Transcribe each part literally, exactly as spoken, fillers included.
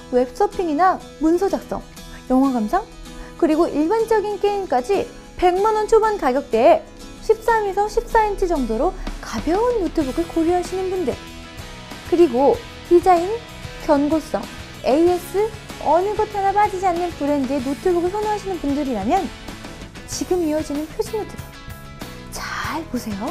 웹서핑이나 문서 작성, 영화 감상, 그리고 일반적인 게임까지 백만 원 초반 가격대에 십삼에서 십사 인치 정도로 가벼운 노트북을 고려하시는 분들, 그리고 디자인, 견고성, 에이에스 어느 것 하나 빠지지 않는 브랜드의 노트북을 선호하시는 분들이라면 지금 이어지는 표준 노트북 잘 보세요.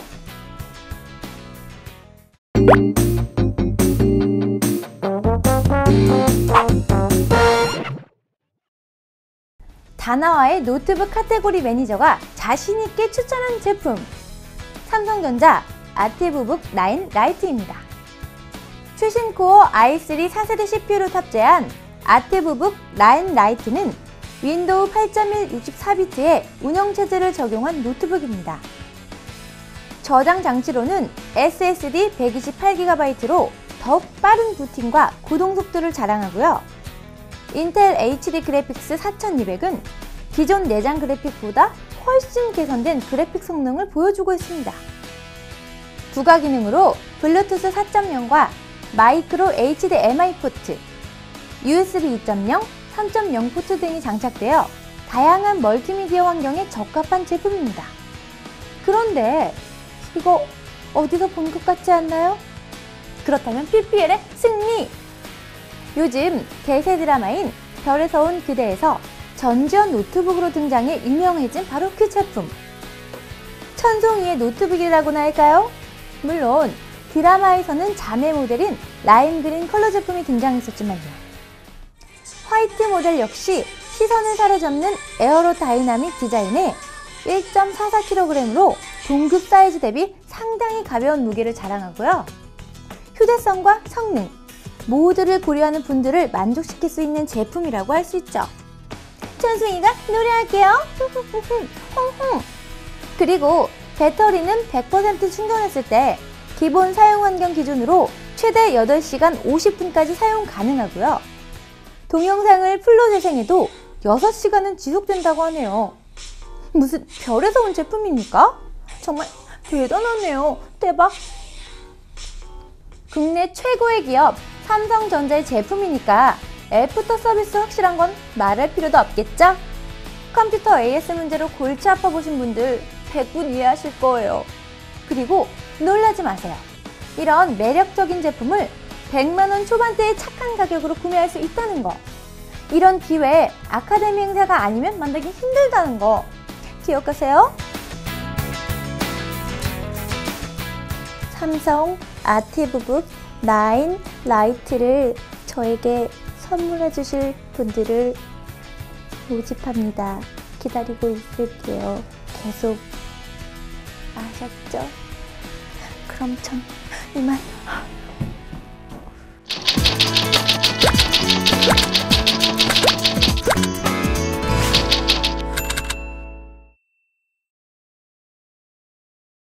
다나와의 노트북 카테고리 매니저가 자신있게 추천한 제품, 삼성전자 아티브북 나인 라이트입니다. 최신 코어 아이 쓰리 사 세대 씨피유를 탑재한 아티브북 나인 라이트는 윈도우 팔 점 일 육십사 비트의 운영체제를 적용한 노트북입니다. 저장 장치로는 에스에스디 백이십팔 기가바이트로 더욱 빠른 부팅과 구동 속도를 자랑하고요. 인텔 에이치디 그래픽스 사천이백은 기존 내장 그래픽보다 훨씬 개선된 그래픽 성능을 보여주고 있습니다. 부가 기능으로 블루투스 사 점 영과 마이크로 에이치디엠아이 포트, 유에스비 이 점 영, 삼 점 영 포트 등이 장착되어 다양한 멀티미디어 환경에 적합한 제품입니다. 그런데 이거 어디서 본 것 같지 않나요? 그렇다면 피피엘의 승리! 요즘 대세 드라마인 별에서 온 그대에서 전지현 노트북으로 등장해 유명해진 바로 그 제품. 천송이의 노트북이라고나 할까요? 물론 드라마에서는 자매 모델인 라임 그린 컬러 제품이 등장했었지만요. 화이트 모델 역시 시선을 사로잡는 에어로 다이나믹 디자인에 일 점 사사 킬로그램으로 동급 사이즈 대비 상당히 가벼운 무게를 자랑하고요. 휴대성과 성능 모두를 고려하는 분들을 만족시킬 수 있는 제품이라고 할 수 있죠. 천승이가 노래할게요. 그리고 배터리는 백 퍼센트 충전했을 때 기본 사용 환경 기준으로 최대 여덟 시간 오십 분까지 사용 가능하고요. 동영상을 풀로 재생해도 여섯 시간은 지속된다고 하네요. 무슨 별에서 온 제품입니까? 정말 대단하네요. 대박! 국내 최고의 기업 삼성전자의 제품이니까 애프터 서비스 확실한 건 말할 필요도 없겠죠? 컴퓨터 에이에스 문제로 골치 아파보신 분들 백 분 이해하실 거예요. 그리고 놀라지 마세요. 이런 매력적인 제품을 백만 원 초반대의 착한 가격으로 구매할 수 있다는 거. 이런 기회에 아카데미 행사가 아니면 만들기 힘들다는 거 기억하세요? 삼성 아티브북 나인 라이트를 저에게 선물해 주실 분들을 모집합니다. 기다리고 있을게요. 계속. 아셨죠? 그럼 전 이만